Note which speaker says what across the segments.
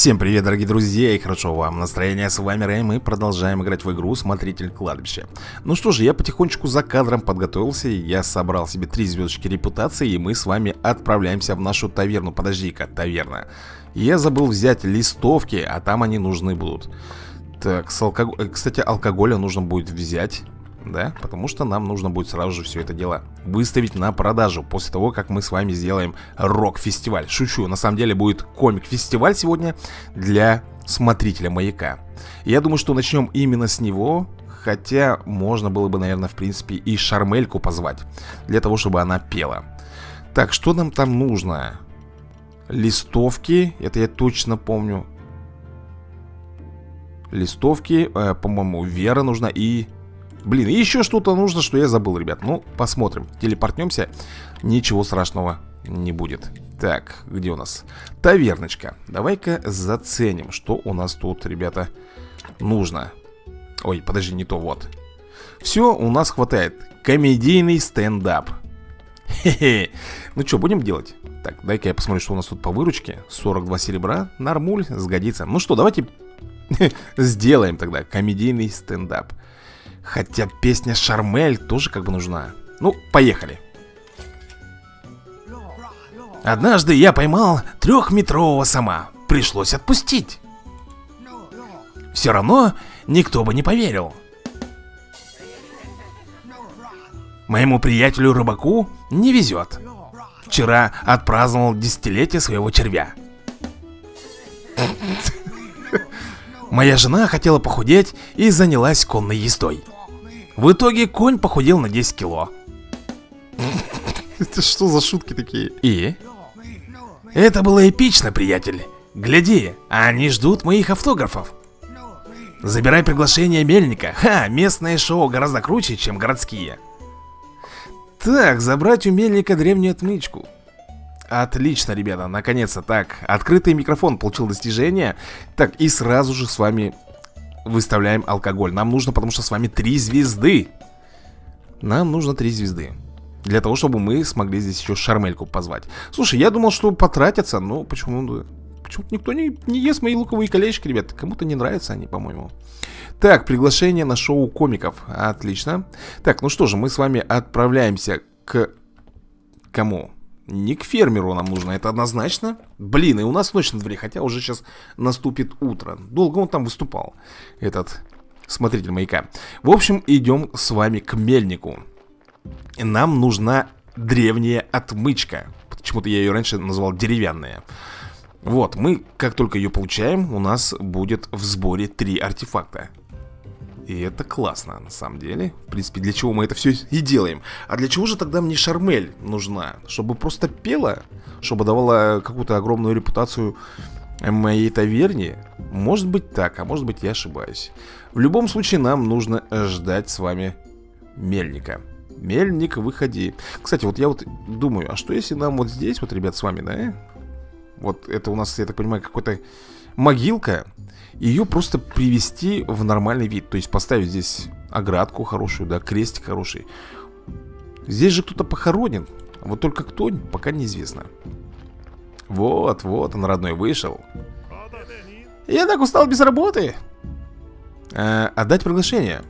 Speaker 1: Всем привет, дорогие друзья, и хорошо вам настроение. С вами Рэй, мы продолжаем играть в игру Смотритель кладбища. Ну что же, я потихонечку за кадром подготовился. Я собрал себе 3 звездочки репутации, и мы с вами отправляемся в нашу таверну. Подожди-ка, таверна. Я забыл взять листовки, а там они нужны будут. Так, кстати, алкоголя нужно будет взять, да, потому что нам нужно будет сразу же все это дело выставить на продажу после того, как мы с вами сделаем рок-фестиваль. Шучу, на самом деле будет комик-фестиваль сегодня для смотрителя маяка. Я думаю, что начнем именно с него, хотя можно было бы, наверное, в принципе и Шармельку позвать, для того, чтобы она пела. Так, что нам там нужно? Листовки, это я точно помню. Листовки, по-моему, Вера нужна и... Блин, и еще что-то нужно, что я забыл, ребят. Ну, посмотрим. Телепортнемся. Ничего страшного не будет. Так, где у нас? Таверночка. Давай-ка заценим, что у нас тут, ребята, нужно. Ой, подожди, не то, вот. Все, у нас хватает. Комедийный стендап. Хе-хе. Ну что, будем делать? Так, дай-ка я посмотрю, что у нас тут по выручке. 42 серебра. Нормуль, сгодится. Ну что, давайте сделаем тогда комедийный стендап. Хотя песня Шармель тоже как бы нужна. Ну, поехали. Однажды я поймал 3-метрового сома. Пришлось отпустить. Все равно никто бы не поверил. Моему приятелю-рыбаку не везет. Вчера отпраздновал десятилетие своего червя. Моя жена хотела похудеть и занялась конной ездой. В итоге конь похудел на 10 кило. Это что за шутки такие? И? Это было эпично, приятель. Гляди, они ждут моих автографов. Забирай приглашение Мельника. Ха, местное шоу гораздо круче, чем городские. Так, забрать у Мельника древнюю отмычку. Отлично, ребята, наконец-то. Так, открытый микрофон получил достижение. Так, и сразу же с вами выставляем алкоголь. Нам нужно, потому что с вами 3 звезды. Нам нужно 3 звезды для того, чтобы мы смогли здесь еще Шармельку позвать. Слушай, я думал, что потратятся, но почему-то никто не ест мои луковые колечки, ребят. Кому-то не нравятся они, по-моему. Так, приглашение на шоу комиков. Отлично. Так, ну что же, мы с вами отправляемся к... Кому? Не к фермеру нам нужно, это однозначно. Блин, и у нас ночь на дворе, хотя уже сейчас наступит утро. Долго он там выступал, этот смотритель маяка. В общем, идем с вами к Мельнику. Нам нужна древняя отмычка. Почему-то я ее раньше назвал деревянная. Вот, мы, как только ее получаем, у нас будет в сборе 3 артефакта. И это классно, на самом деле. В принципе, для чего мы это все и делаем. А для чего же тогда мне Шармель нужна? Чтобы просто пела? Чтобы давала какую-то огромную репутацию моей таверне? Может быть так, а может быть я ошибаюсь. В любом случае нам нужно ждать с вами Мельника. Мельник, выходи. Кстати, вот я вот думаю, а что если нам вот здесь, вот, ребят, с вами, да? Вот это у нас, я так понимаю, какая-то могилка. Ее просто привести в нормальный вид. То есть поставить здесь оградку хорошую, да, крестик хороший. Здесь же кто-то похоронен. Вот только кто, пока неизвестно. Вот, вот он, родной, вышел. Я так устал без работы. Отдать приглашение.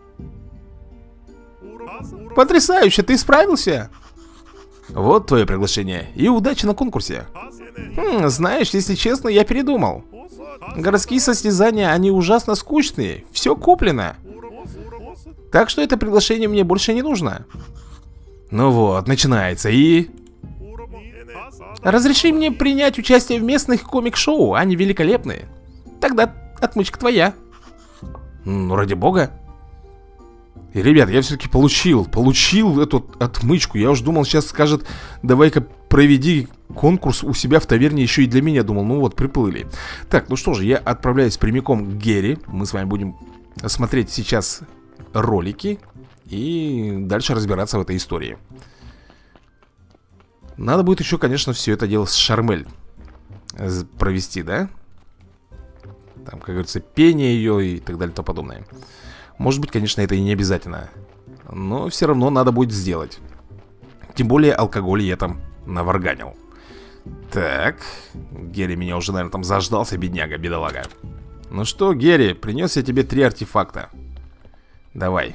Speaker 1: Потрясающе, ты справился. Вот твое приглашение. И удачи на конкурсе. Знаешь, если честно, я передумал. Городские состязания, они ужасно скучные. Все куплено. Так что это приглашение мне больше не нужно. Ну вот, начинается и... Разреши мне принять участие в местных комик-шоу. Они великолепные. Тогда отмычка твоя. Ну, ради бога. И, ребят, я все-таки получил эту отмычку. Я уж думал, сейчас скажет, давай-ка проведи конкурс у себя в таверне еще и для меня. Думал, ну вот, приплыли. Так, ну что же, я отправляюсь прямиком к Герри. Мы с вами будем смотреть сейчас ролики и дальше разбираться в этой истории. Надо будет еще, конечно, все это дело с Шармель провести, да? Там, как говорится, пение ее и так далее и тому подобное. Может быть, конечно, это и не обязательно, но все равно надо будет сделать. Тем более алкоголь я там наварганил. Так, Герри меня уже, наверное, там заждался, бедняга, бедолага. Ну что, Герри, принес я тебе 3 артефакта. Давай.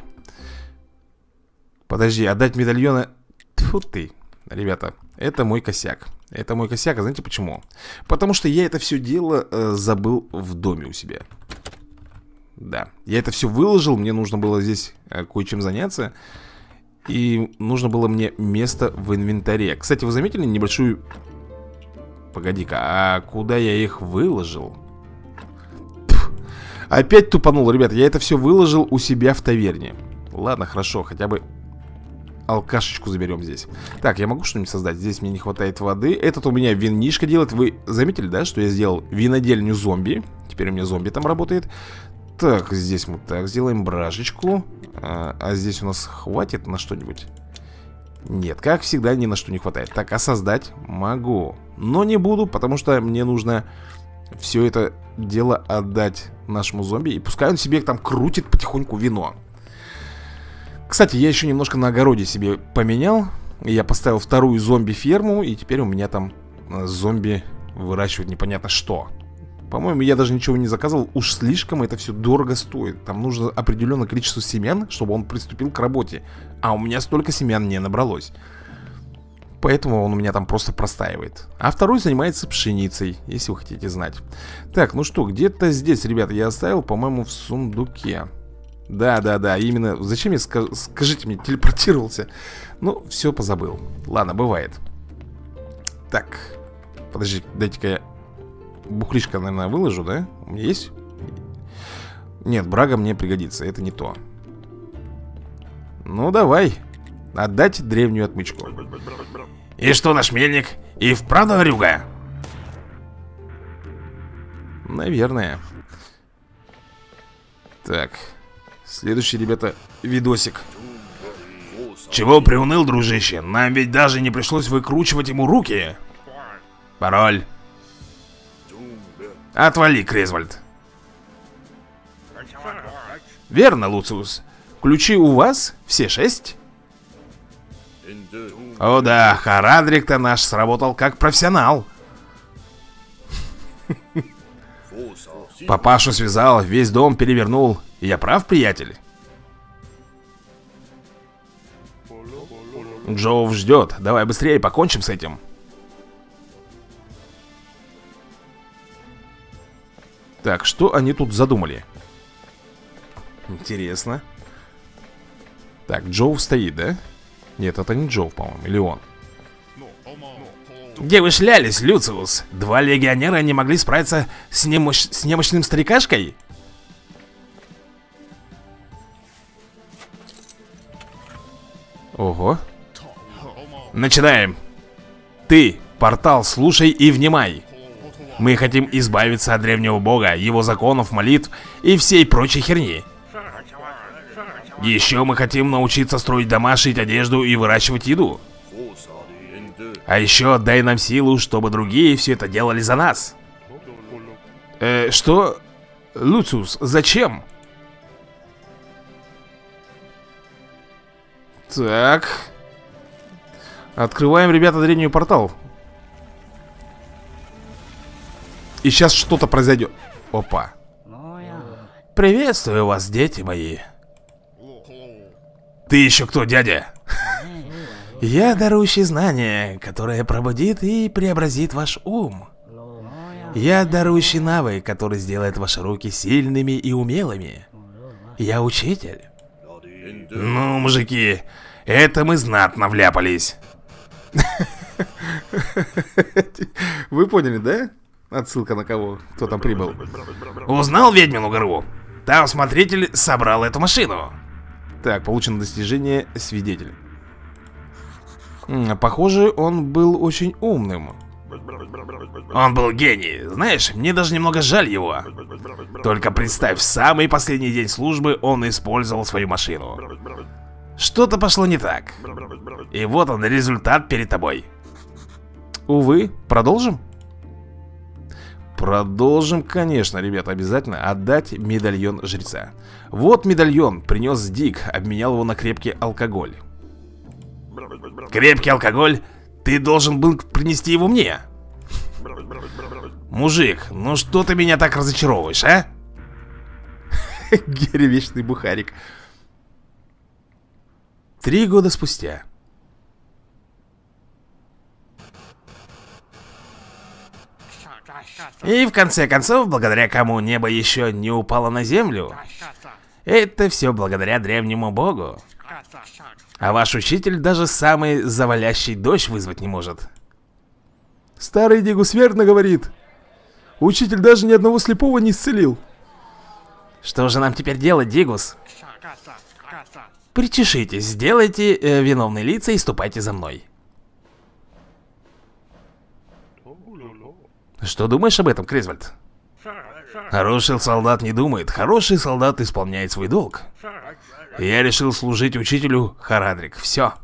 Speaker 1: Подожди, отдать медальоны. Тьфу ты, ребята, это мой косяк. Это мой косяк, а знаете почему? Потому что я это все дело забыл в доме у себя. Да, я это все выложил, мне нужно было здесь кое-чем заняться. И нужно было мне место в инвентаре. Кстати, вы заметили небольшую... Погоди-ка, а куда я их выложил? Пф, опять тупанул, ребят. Я это все выложил у себя в таверне. Ладно, хорошо, хотя бы алкашечку заберем здесь. Так, я могу что-нибудь создать? Здесь мне не хватает воды. Этот у меня винишко делает. Вы заметили, да, что я сделал винодельню зомби? Теперь у меня зомби там работает. Так, здесь мы так сделаем бражечку. А здесь у нас хватит на что-нибудь? Нет, как всегда, ни на что не хватает. Так, а создать могу, но не буду, потому что мне нужно все это дело отдать нашему зомби. И пускай он себе там крутит потихоньку вино. Кстати, я еще немножко на огороде себе поменял. Я поставил вторую зомби-ферму. И теперь у меня там зомби выращивают непонятно что. По-моему, я даже ничего не заказывал. Уж слишком это все дорого стоит. Там нужно определенное количество семян, чтобы он приступил к работе. А у меня столько семян не набралось. Поэтому он у меня там просто простаивает. А второй занимается пшеницей, если вы хотите знать. Так, ну что, где-то здесь, ребята, я оставил, по-моему, в сундуке. Да, именно. Зачем я, скажите мне, телепортировался? Ну, все позабыл. Ладно, бывает. Так, подожди, дайте-ка я бухлишко, наверное, выложу, да? У меня есть? Нет, брага мне пригодится, это не то. Ну, давай. Отдать древнюю отмычку. И что, наш мельник? И вправду горюга? Наверное. Так. Следующий, ребята, видосик. Чего приуныл, дружище? Нам ведь даже не пришлось выкручивать ему руки. Пароль. Отвали, Крезвальд. Верно, Луциус. Ключи у вас? Все 6? О да, Харадрик-то наш сработал как профессионал. Папашу связал, весь дом перевернул. Я прав, приятель? Джоуф ждет. Давай быстрее покончим с этим. Так, что они тут задумали? Интересно. Так, Джоуф стоит, да? Нет, это не Джоуф, по-моему, или он. Где вы шлялись, Люциус? 2 легионера не могли справиться с немощным старикашкой? Ого. Начинаем. Ты, портал, слушай и внимай. Мы хотим избавиться от древнего бога, его законов, молитв и всей прочей херни. Еще мы хотим научиться строить дома, шить одежду и выращивать еду. А еще дай нам силу, чтобы другие все это делали за нас. Что? Люциус, зачем? Так. Открываем, ребята, древний портал. И сейчас что-то произойдет. Опа. Приветствую вас, дети мои. Ты еще кто, дядя? Я дарующий знания, которое пробудит и преобразит ваш ум. Я дарующий навык, который сделает ваши руки сильными и умелыми. Я учитель. Ну, мужики, это мы знатно вляпались. Вы поняли, да? Отсылка на кого? Кто там прибыл? Узнал ведьмину гору? Там смотритель собрал эту машину. Так, получено достижение свидетель. Похоже, он был очень умным. Он был гений. Знаешь, мне даже немного жаль его. Только представь, в самый последний день службы он использовал свою машину. Что-то пошло не так. И вот он, результат перед тобой. Увы, продолжим? Продолжим, конечно, ребята, обязательно. Отдать медальон жреца. Вот медальон, принес Дик, обменял его на крепкий алкоголь. Крепкий алкоголь? Ты должен был принести его мне. Мужик, ну что ты меня так разочаровываешь, а? Герри вечный бухарик. 3 года спустя. И в конце концов, благодаря кому небо еще не упало на землю, это все благодаря древнему богу. А ваш учитель даже самый завалящий дождь вызвать не может. Старый Дигус верно говорит. Учитель даже ни одного слепого не исцелил. Что же нам теперь делать, Дигус? Причешитесь, сделайте виновные лица и ступайте за мной. Что думаешь об этом, Крезвальд? Хороший солдат не думает, хороший солдат исполняет свой долг. Я решил служить учителю, Харадрик, все.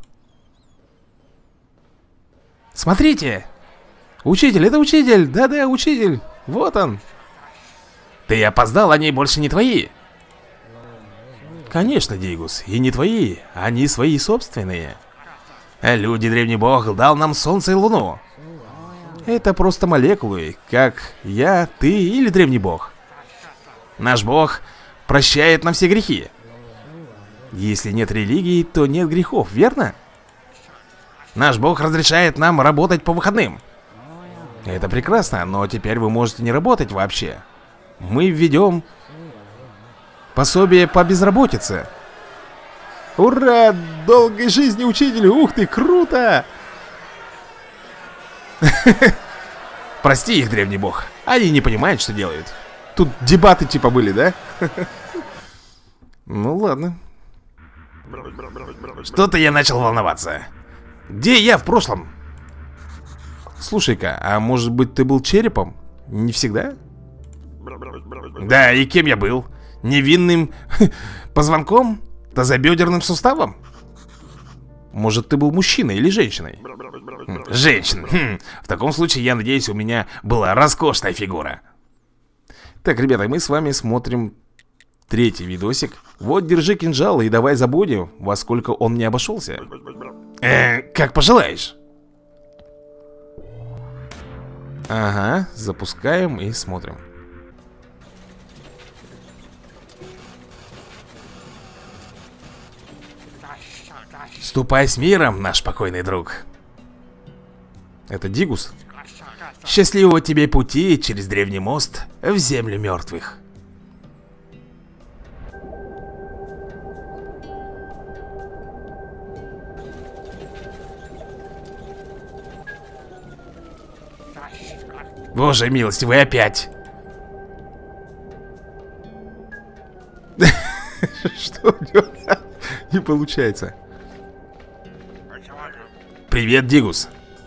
Speaker 1: Смотрите! Учитель, это учитель, да-да, учитель, вот он. Ты опоздал, они больше не твои. Конечно, Дигус, и не твои, они свои собственные. Люди, древний бог дал нам солнце и луну. Это просто молекулы, как я, ты или древний бог. Наш бог прощает нам все грехи. Если нет религии, то нет грехов, верно? Наш бог разрешает нам работать по выходным. Это прекрасно, но теперь вы можете не работать вообще. Мы введем пособие по безработице. Ура! Долгой жизни учителю! Ух ты, круто! Прости их, древний бог. Они не понимают, что делают. Тут дебаты типа были, да? Ну ладно. Что-то я начал волноваться. Где я в прошлом? Слушай-ка, а может быть ты был черепом? Не всегда? Да, и кем я был? Невинным позвонком? Тазобедерным суставом? Может ты был мужчиной или женщиной? Женщина. В таком случае, я надеюсь, у меня была роскошная фигура. Так, ребята, мы с вами смотрим 3-й видосик. Вот, держи кинжал и давай забудем, во сколько он мне обошелся. Как пожелаешь. Ага, запускаем и смотрим. Ступай с миром, наш покойный друг. Это Дигус. Счастливого тебе пути через древний мост в землю мертвых. Боже милостивый, опять. Что у него не получается? Привет, Дигус.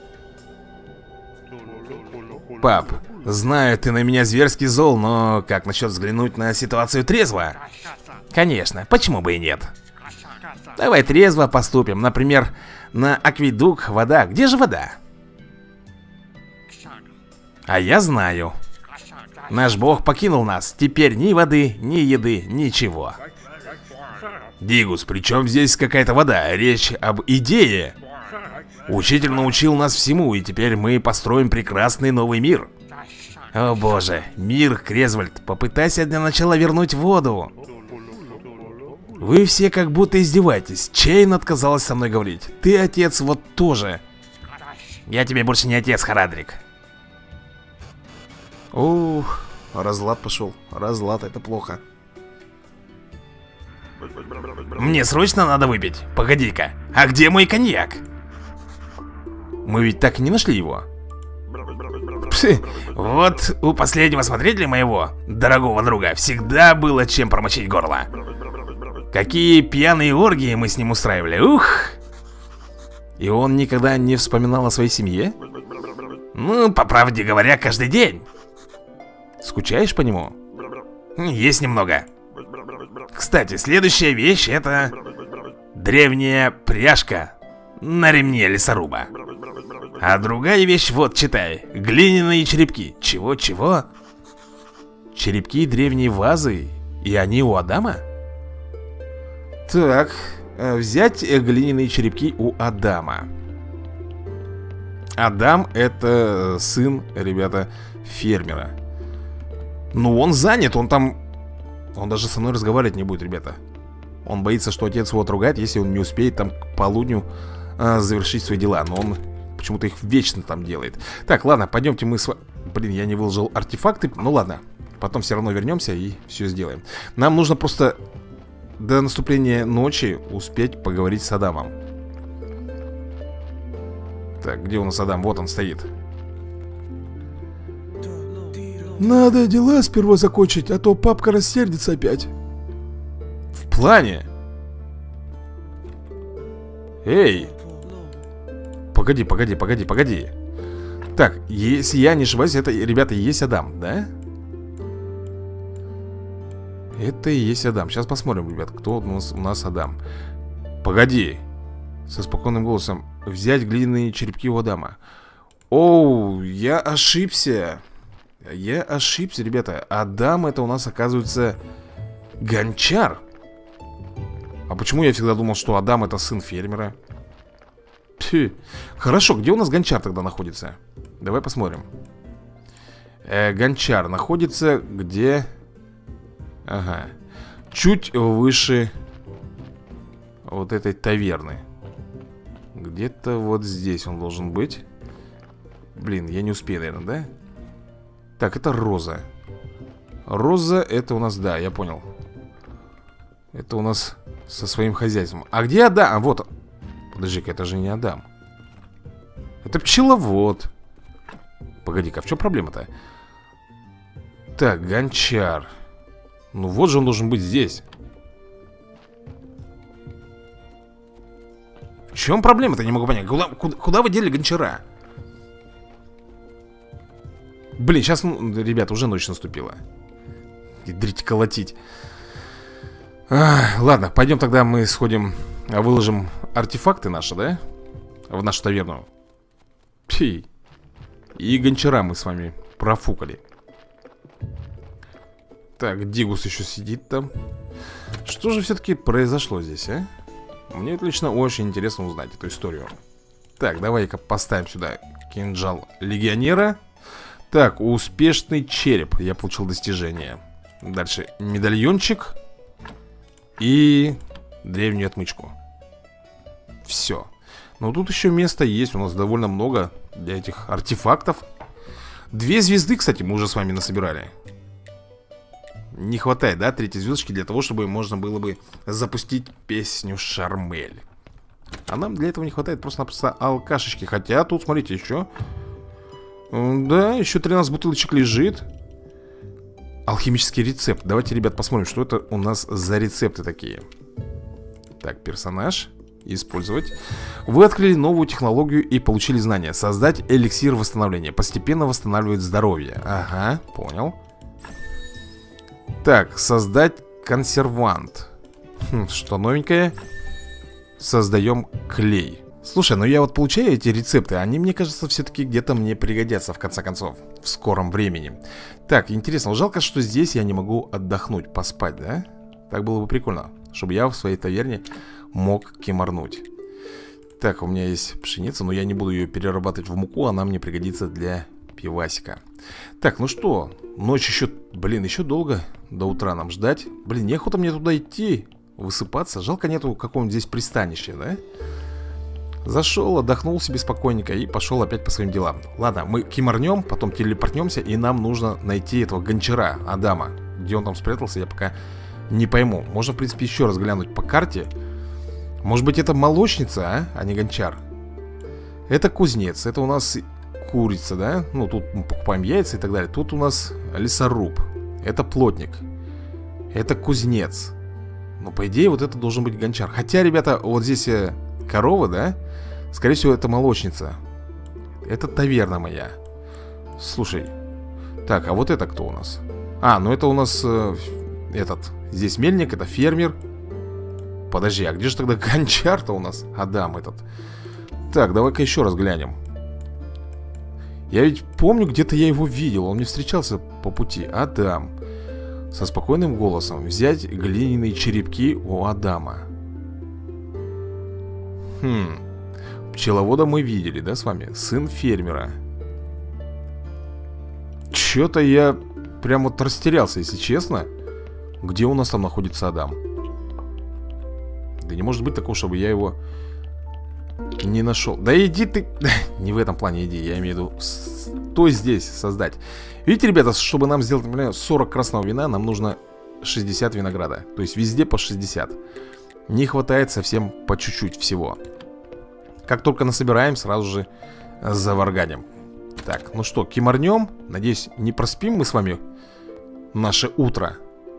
Speaker 1: Пап, знаю, ты на меня зверски зол, но как насчет взглянуть на ситуацию трезво? Конечно, почему бы и нет? Давай трезво поступим. Например, на акведук вода. Где же вода? А я знаю. Наш бог покинул нас. Теперь ни воды, ни еды, ничего. Дигус, при чем здесь какая-то вода? Речь об идее. Учитель научил нас всему, и теперь мы построим прекрасный новый мир. О боже, мир, Крезвальд, попытайся для начала вернуть воду. Вы все как будто издеваетесь. Чейн отказалась со мной говорить. Ты, отец, вот тоже. Я тебе больше не отец, Харадрик. Ух, разлад пошел. Разлад, это плохо. Мне срочно надо выпить. Погоди-ка, а где мой коньяк? Мы ведь так и не нашли его. Вот у последнего смотрителя моего, дорогого друга, всегда было чем промочить горло. Какие пьяные оргии мы с ним устраивали, ух! И он никогда не вспоминал о своей семье? Ну, по правде говоря, каждый день. Скучаешь по нему? Есть немного. Кстати, следующая вещь — это древняя пряжка на ремне лесоруба. А другая вещь, вот, читай. Глиняные черепки. Чего? Черепки древней вазы? И они у Адама? Так, взять глиняные черепки у Адама. Адам это сын, ребята, фермера. Ну, он занят, он там... Он даже со мной разговаривать не будет, ребята. Он боится, что отец его отругает, если он не успеет там к полудню завершить свои дела. Но он почему-то их вечно там делает. Так, ладно, пойдемте мы с вами... Блин, я не выложил артефакты. Ну ладно, потом все равно вернемся и все сделаем. Нам нужно просто до наступления ночи успеть поговорить с Адамом. Так, где у нас Адам? Вот он стоит.
Speaker 2: Надо дела сперва закончить, а то папка рассердится опять.
Speaker 1: В плане? Эй! Погоди. Так, если я не ошибаюсь, это, ребята, и есть Адам, да? Это и есть Адам. Сейчас посмотрим, ребят, кто у нас Адам. Погоди. Со спокойным голосом. Взять глиняные черепки у Адама. Оу, я ошибся. Я ошибся, ребята. Адам это у нас, оказывается, гончар. А почему я всегда думал, что Адам это сын фермера? Пфи. Хорошо, где у нас гончар тогда находится? Давай посмотрим. Гончар находится где? Ага. Чуть выше вот этой таверны. Где-то вот здесь он должен быть. Блин, я не успею, наверное, да? Так, это Роза. Роза это у нас, да, я понял. Это у нас со своим хозяйством. А где Адам? А, вот. Подожди-ка, это же не Адам. Это пчеловод. Погоди-ка, в чем проблема-то? Так, гончар. Ну вот же он должен быть здесь. В чем проблема-то, не могу понять. Куда вы дели гончара? Блин, сейчас, ребята, уже ночь наступила. Ядрить, колотить. Ладно, пойдем тогда мы сходим, выложим артефакты наши, да? В нашу таверну. Пи. И гончара мы с вами профукали. Так, Дигус еще сидит там. Что же все-таки произошло здесь, а? Мне лично очень интересно узнать эту историю. Так, давай-ка поставим сюда кинжал легионера. Так, успешный череп. Я получил достижение. Дальше медальончик. И древнюю отмычку. Все. Но тут еще места есть. У нас довольно много для этих артефактов. 2 звезды, кстати, мы уже с вами насобирали. Не хватает, да, 3-й звездочки для того, чтобы можно было бы запустить песню Шармель. А нам для этого не хватает просто-напросто алкашечки. Хотя тут, смотрите, еще... Да, еще 13 бутылочек лежит. Алхимический рецепт. Давайте, ребят, посмотрим, что это у нас за рецепты такие. Так, персонаж. Использовать. Вы открыли новую технологию и получили знания. Создать эликсир восстановления. Постепенно восстанавливает здоровье. Ага, понял. Так, создать консервант. Что новенькое? Создаем клей. Слушай, ну я вот получаю эти рецепты. Они, мне кажется, все-таки где-то мне пригодятся, в конце концов, в скором времени. Так, интересно, жалко, что здесь я не могу отдохнуть, поспать, да? Так было бы прикольно, чтобы я в своей таверне мог кемарнуть. Так, у меня есть пшеница, но я не буду ее перерабатывать в муку. Она мне пригодится для пивасика. Так, ну что, ночь еще, блин, еще долго до утра нам ждать. Блин, неохота мне туда идти, высыпаться. Жалко, нету какого-нибудь здесь пристанища, да? Зашел, отдохнул себе спокойненько и пошел опять по своим делам. Ладно, мы кимарнем, потом телепортнемся, и нам нужно найти этого гончара Адама. Где он там спрятался, я пока не пойму. Можно, в принципе, еще раз глянуть по карте. Может быть, это молочница, а не гончар. Это кузнец, это у нас курица, да? Ну, тут мы покупаем яйца и так далее. Тут у нас лесоруб. Это плотник. Это кузнец. Ну, по идее, вот это должен быть гончар. Хотя, ребята, вот здесь корова, да? Скорее всего, это молочница. Это таверна моя. Слушай. Так, а вот это кто у нас? А, ну это у нас здесь мельник, это фермер. Подожди, а где же тогда гончар-то у нас? Адам этот. Так, давай-ка еще раз глянем. Я ведь помню, где-то я его видел. Он мне встречался по пути. Адам. Со спокойным голосом. Взять глиняные черепки у Адама. Пчеловода мы видели, да, с вами? Сын фермера. Чё-то я прям вот растерялся, если честно. Где у нас там находится Адам? Да не может быть такого, чтобы я его не нашел. Да иди ты. Не в этом плане иди, я имею в виду что здесь создать. Видите, ребята, чтобы нам сделать, например, 40 красного вина, нам нужно 60 винограда. То есть везде по 60. Не хватает совсем по чуть-чуть всего. Как только насобираем, сразу же заварганим. Так, ну что, кимарнем. Надеюсь, не проспим мы с вами наше утро.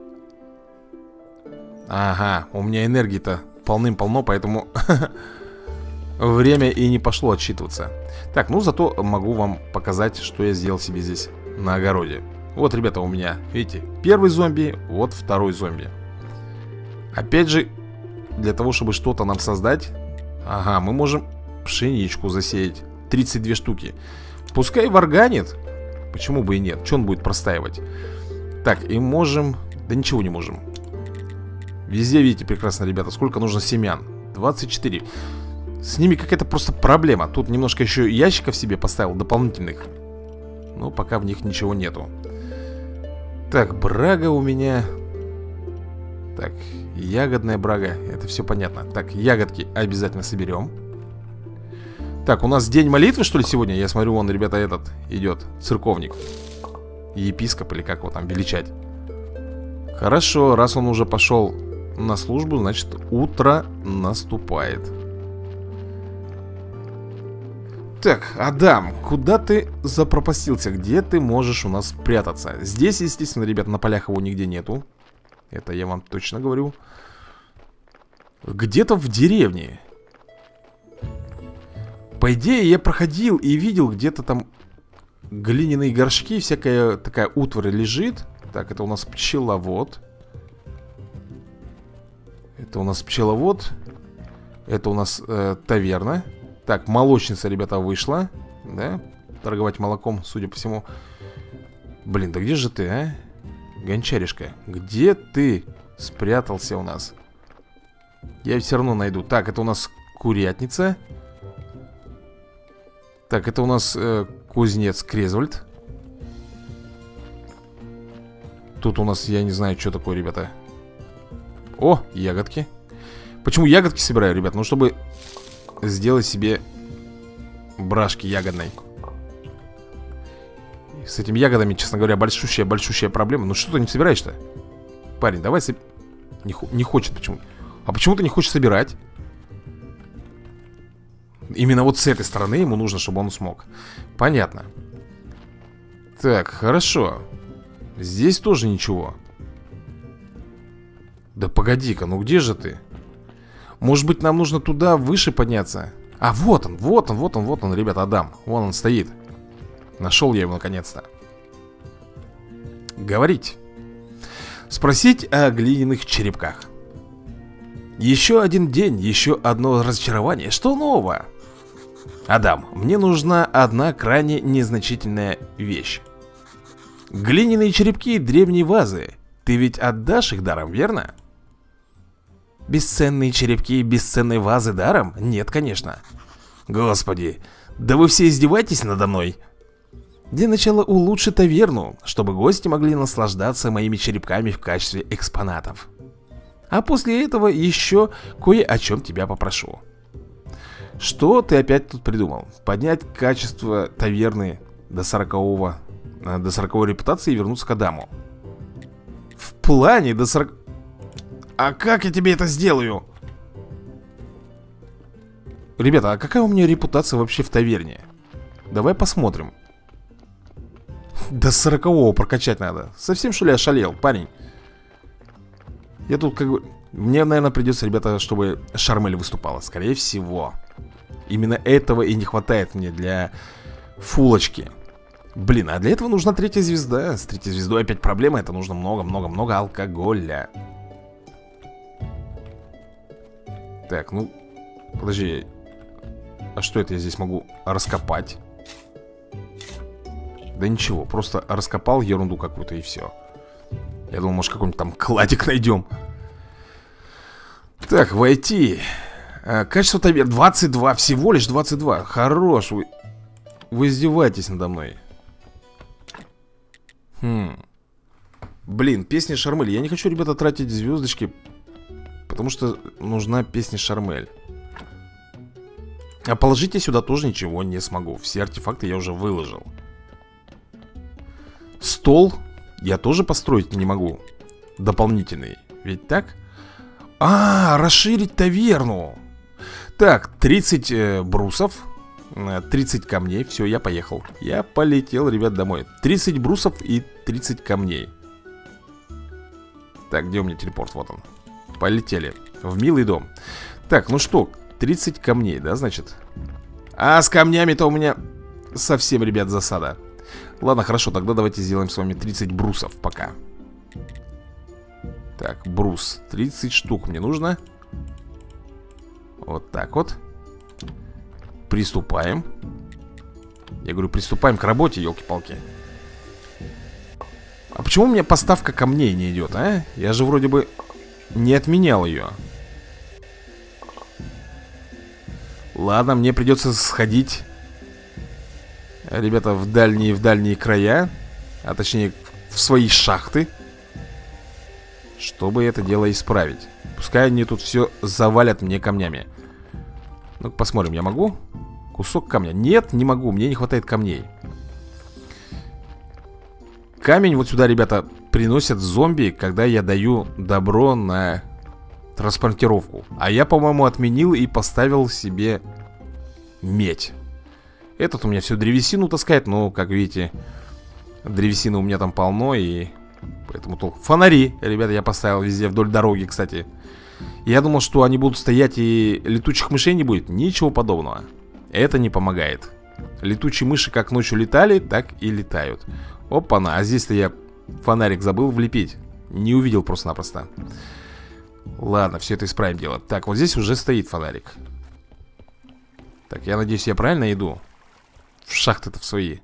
Speaker 1: Ага, у меня энергии-то полным-полно, поэтому время и не пошло отсчитываться. Так, ну зато могу вам показать, что я сделал себе здесь на огороде. Вот, ребята, у меня, видите, первый зомби, вот второй зомби. Опять же, для того, чтобы что-то нам создать, ага, мы можем пшеничку засеять. 32 штуки. Пускай варганит. Почему бы и нет? Что он будет простаивать? Так, и можем... Да ничего не можем. Везде, видите, прекрасно, ребята, сколько нужно семян. 24. С ними какая-то просто проблема. Тут немножко еще ящиков себе поставил дополнительных. Но пока в них ничего нету. Так, брага у меня. Так, ягодная брага. Это все понятно. Так, ягодки обязательно соберем. Так, у нас день молитвы, что ли, сегодня? Я смотрю, вон, ребята, этот идет церковник. Епископ, или как его там величать. Хорошо, раз он уже пошел на службу, значит, утро наступает. Так, Адам, куда ты запропастился? Где ты можешь у нас прятаться? Здесь, естественно, ребят, на полях его нигде нету. Это я вам точно говорю. Где-то в деревне. По идее, я проходил и видел где-то там глиняные горшки, всякая такая утварь лежит. Так, это у нас пчеловод. Это у нас пчеловод. Это у нас таверна. Так, молочница, ребята, вышла. Да, торговать молоком, судя по всему. Блин, да где же ты, а? Гончаришка, где ты спрятался у нас? Я все равно найду. Так, это у нас курятница. Так, это у нас кузнец Крезвольд. Тут у нас, я не знаю, что такое, ребята. О, ягодки. Почему ягодки собираю, ребят? Ну, чтобы сделать себе брашки ягодной. С этими ягодами, честно говоря, большущая проблема. Ну, что ты не собираешь-то? Парень, давай не хочет почему. А почему ты не хочешь собирать? Именно вот с этой стороны ему нужно, чтобы он смог. Понятно. Так, хорошо. Здесь тоже ничего. Да погоди-ка, ну где же ты? Может быть, нам нужно туда выше подняться? А, вот он, ребята, Адам. Вон он стоит. Нашел я его наконец-то. Говорить. Спросить о глиняных черепках. Еще один день, еще одно разочарование. Что нового? Адам, мне нужна одна крайне незначительная вещь. Глиняные черепки древней вазы. Ты ведь отдашь их даром, верно? Бесценные черепки бесценной вазы даром? Нет, конечно. Господи, да вы все издеваетесь надо мной? Для начала улучши таверну, чтобы гости могли наслаждаться моими черепками в качестве экспонатов. А после этого еще кое о чем тебя попрошу. Что ты опять тут придумал? Поднять качество таверны до 40-го, до 40-й репутации и вернуться к Адаму. В плане до 40... А как я тебе это сделаю? Ребята, а какая у меня репутация вообще в таверне? Давай посмотрим. До 40-го прокачать надо. Совсем, что ли, ошалел, парень? Я тут как бы... Мне, наверное, придется, ребята, чтобы Шармель выступала. Скорее всего. Именно этого и не хватает мне для фулочки. Блин, а для этого нужна 3-я звезда. С 3-й звездой опять проблема. Это нужно много-много-много алкоголя. Так, ну... Подожди. А что это я здесь могу раскопать? Да ничего, просто раскопал ерунду какую-то и все. Я думал, может, какой-нибудь там кладик найдем. Так, войти. Качество табер 22, всего лишь 22. Хорош, вы издеваетесь надо мной. Блин, песня Шармель. Я не хочу, ребята, тратить звездочки, потому что нужна песня Шармель. А положить я сюда тоже ничего не смогу. Все артефакты я уже выложил. Стол я тоже построить не могу. Дополнительный. Ведь так? Расширить таверну. Так, 30 брусов, 30 камней. Все, я поехал. Я полетел, ребят, домой. 30 брусов и 30 камней. Так, где у меня телепорт? Вот он. Полетели в милый дом. Так, ну что, 30 камней, да, значит? А с камнями-то у меня совсем, ребят, засада. Ладно, хорошо, тогда давайте сделаем с вами 30 брусов пока. Так, брус, 30 штук мне нужно. Вот так вот. Приступаем. Я говорю, приступаем к работе, елки-палки. А почему у меня поставка камней не идет, а? Я же вроде бы не отменял ее. Ладно, мне придется сходить, ребята, в дальние края. А точнее, в свои шахты, чтобы это дело исправить. Пускай они тут все завалят мне камнями. Ну-ка посмотрим, я могу? Кусок камня. Нет, не могу, мне не хватает камней. Камень вот сюда, ребята, приносят зомби, когда я даю добро на транспортировку. А я, по-моему, отменил и поставил себе медь. Этот у меня всю древесину таскает, но, как видите, древесины у меня там полно, и поэтому толк. Фонари, ребята, я поставил везде вдоль дороги, кстати. Я думал, что они будут стоять и летучих мышей не будет. Ничего подобного. Это не помогает. Летучие мыши как ночью летали, так и летают. Опа-на, а здесь-то я фонарик забыл влепить. Не увидел просто-напросто. Ладно, все это исправим дело. Так, вот здесь уже стоит фонарик. Так, я надеюсь, я правильно иду в шахты-то в свои.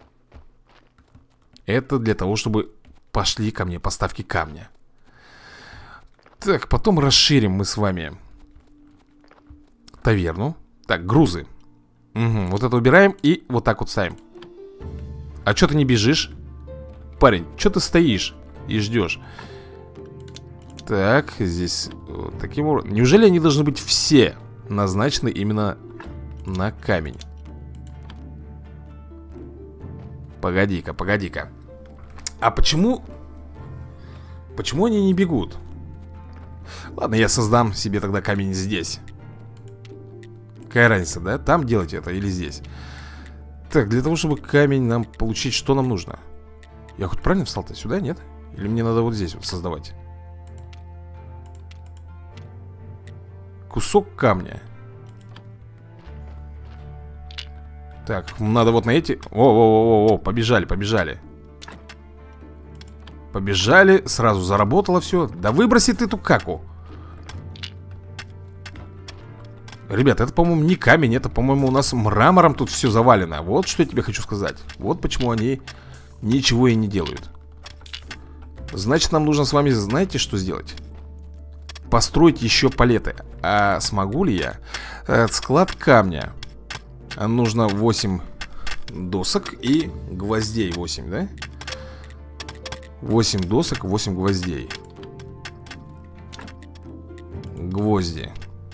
Speaker 1: Это для того, чтобы пошли ко мне поставки камня. Так, потом расширим мы с вами таверну. Так, грузы. Угу, вот это убираем и вот так вот ставим. А что ты не бежишь? Парень, что ты стоишь и ждешь? Так, здесь вот таким образом. Неужели они должны быть все назначены именно на камень? Погоди-ка, погоди-ка. А почему они не бегут? Ладно, я создам себе тогда камень здесь. Какая разница, да? Там делать это или здесь? Так, для того, чтобы камень нам получить, что нам нужно? Я хоть правильно встал-то? Сюда, нет? Или мне надо вот здесь вот создавать? Кусок камня. Так, надо вот на эти... О, побежали, побежали. Побежали, сразу заработало все. Да выброси ты эту каку. Ребята, это, по-моему, не камень. Это, по-моему, у нас мрамором тут все завалено. Вот что я тебе хочу сказать. Вот почему они ничего и не делают. Значит, нам нужно с вами, знаете, что сделать? Построить еще палеты. А смогу ли я? Склад камня. Нужно 8 досок и гвоздей 8, да? 8 досок, 8 гвоздей. Гвозди.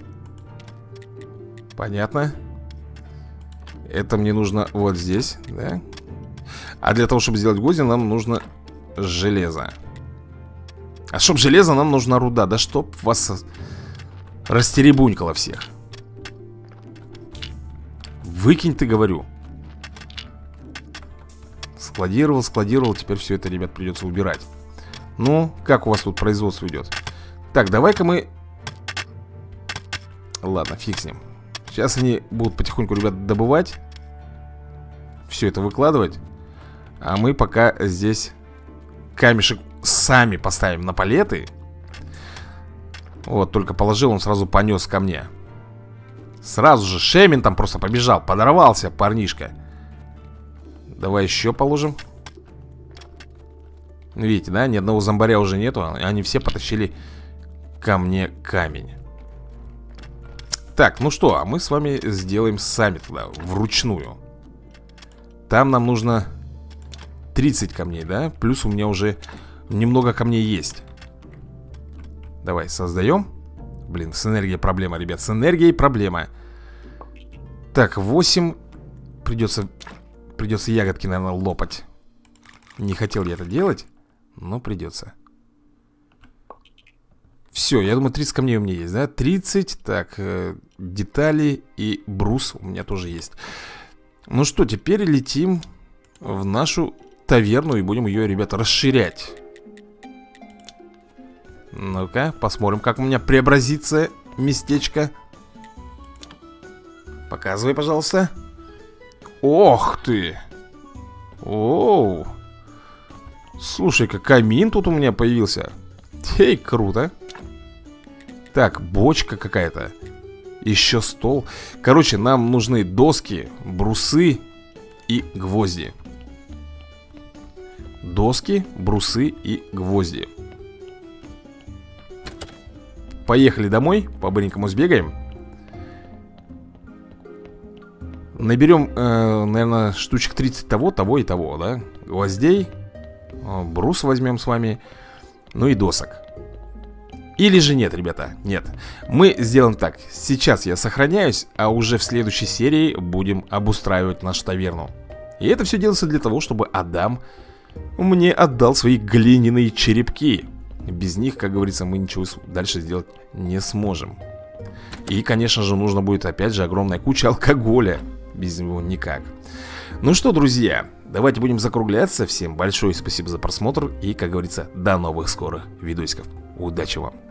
Speaker 1: Понятно. Это мне нужно вот здесь, да? А для того, чтобы сделать гвозди, нам нужно железо. А чтобы железо, нам нужна руда. Да чтоб вас растеребунькало всех. Выкинь, ты, говорю. Складировал, складировал. Теперь все это, ребят, придется убирать. Ну, как у вас тут производство идет? Так, давай-ка мы... Ладно, фиг с ним. Сейчас они будут потихоньку, ребят, добывать. Все это выкладывать. А мы пока здесь камешек сами поставим на палеты. Вот, только положил, он сразу понес ко мне. Сразу же Шемин там просто побежал. Подорвался парнишка. Давай еще положим. Видите, да, ни одного зомбаря уже нету. Они все потащили ко мне камень. Так, ну что, а мы с вами сделаем сами туда, вручную. Там нам нужно 30 камней, да? Плюс у меня уже немного камней есть. Давай, создаем. Блин, с энергией проблема, ребят. С энергией проблема. Так, 8. Придется ягодки, наверное, лопать. Не хотел я это делать, но придется. Все, я думаю, 30 камней у меня есть, да? 30, так, детали и брус у меня тоже есть. Ну что, теперь летим в нашу таверну и будем ее, ребята, расширять. Ну-ка, посмотрим, как у меня преобразится местечко. Показывай, пожалуйста. Ох ты! Оу! Слушай-ка, камин тут у меня появился. Эй, круто. Так, бочка какая-то. Еще стол. Короче, нам нужны доски, брусы и гвозди. Доски, брусы и гвозди. Поехали домой, по-быренькому сбегаем. Наберем, наверное, штучек 30 того и того, да? Гвоздей. Брус возьмем с вами. Ну и досок. Или же нет, ребята, нет. Мы сделаем так. Сейчас я сохраняюсь, а уже в следующей серии будем обустраивать нашу таверну. И это все делается для того, чтобы Адам мне отдал свои глиняные черепки. Без них, как говорится, мы ничего дальше сделать не сможем. И, конечно же, нужно будет опять же огромная куча алкоголя. Без него никак. Ну что, друзья, давайте будем закругляться. Всем большое спасибо за просмотр. И, как говорится, до новых скорых видосиков. Удачи вам!